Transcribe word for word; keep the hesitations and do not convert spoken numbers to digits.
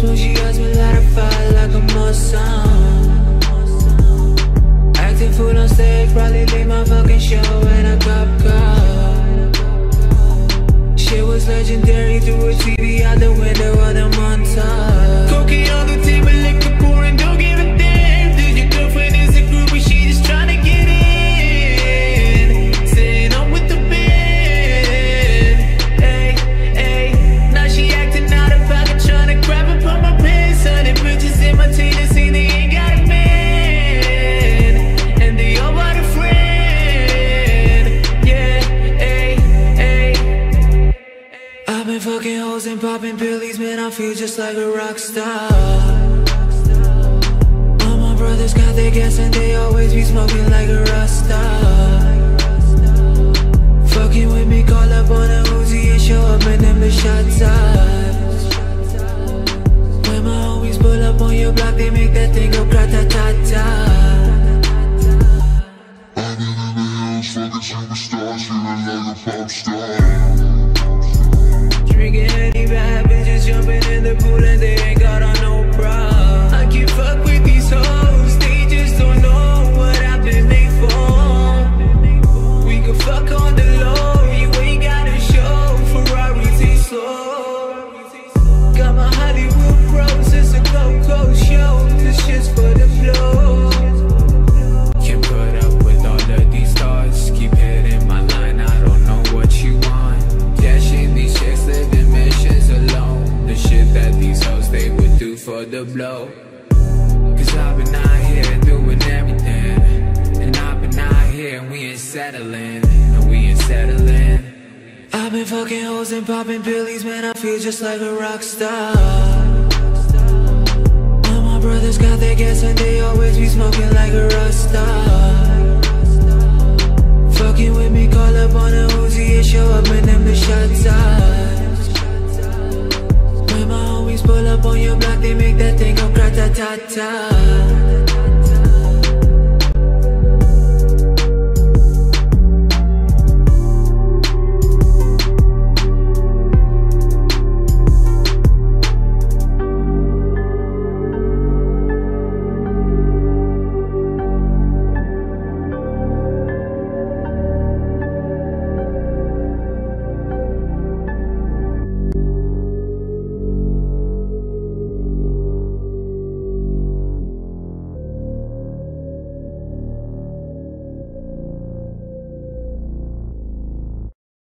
smoke, she asked me light a fire like a Muslim. Acting fool on stage, probably leave my fucking show in a cop car. Shit was legendary, through a T V out the window of the montage. Cocaine on the table, liquor pouring, don't give a damn. Dude, your girlfriend is a groupie, she just tryna get in. Saying I'm with the band. Ay, ay. Now she acting out of pocket, tryna grab up on my pants. Hundred bitches in my Tennessee, they ain't got a man. And they all want a friend. Yeah, ay, ay. I've been fucking hoes and popping pillies, man, I feel just like a rock star. All my brothers got their gas and they always be smoking like a Rockstar. Fucking with me, call up on a Uzi and show up and them the shot tops. When my homies pull up on your block, they make that thing go grata-ta-ta. I've been in the hills, fucking superstars, feeling like a pop star. Drinking any bad bitches, jumping in the pool and they ain't got on no bra. I can fuck with these hoes, they just don't know what I've been made for. We can fuck on the low, you ain't gotta show. Ferrari taste slow. Got my Hollywood bros, it's a go-go show. This shit's for the flow. Can't put up with all of these stars, keep hitting my line, I don't know what you want. Dashing these chicks, living missions alone. The shit that these hoes, they would do for the blow. Cause I've been out here doing everything. And I've been out here and we ain't settling. And we ain't settling. I've been fucking hoes and popping pillies, man, I feel just like a rock star. All my brothers got their gas and they always be smoking like a Rockstar. Fucking with me, call up on a Uzi and show up and them the shot tops. When my homies pull up on your block, they make that thing go grata-ta-ta.